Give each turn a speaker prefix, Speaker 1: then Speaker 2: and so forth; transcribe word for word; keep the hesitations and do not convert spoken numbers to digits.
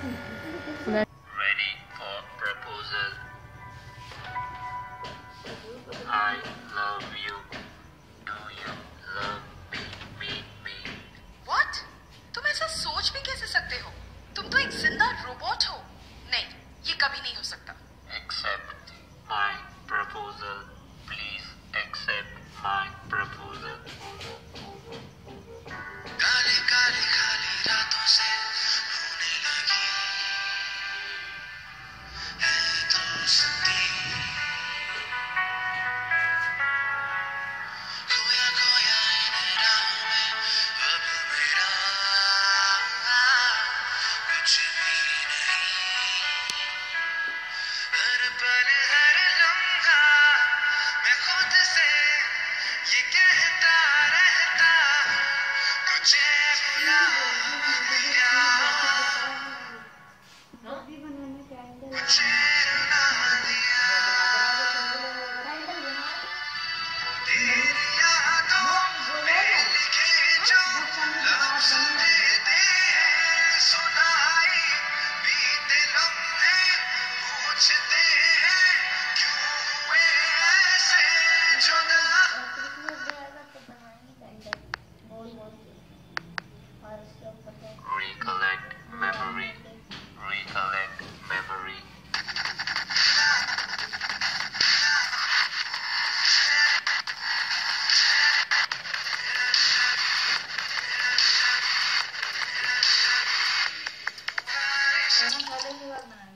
Speaker 1: Ready for proposal. I love you. Do you love me? Me, me.
Speaker 2: What? तुम ऐसा सोच भी कैसे सकते हो? तुम तो एक जिंदा रोबोट हो। नहीं, ये कभी नहीं हो सकता।
Speaker 1: Accept my proposal. Please accept my proposal.
Speaker 3: Kali Kali खाली रातों से होने लगी है दोस्ती, खोया खोया इन राहों में अब मेरा कुछ भी नहीं। हर पल हर लम्हा मैं खुद से ये कहता रहता हूँ, तुझे बुला लिया, तुझे रुला दिया। तेरी यादों में लिखे जो लफ्ज़ देते हैं सुनाई, बीते लम्हे पूछते हैं क्यों हुए ऐसे जुदा।
Speaker 1: Recollect memory. Recollect memory.
Speaker 4: खाने के बाद बनाएंगे।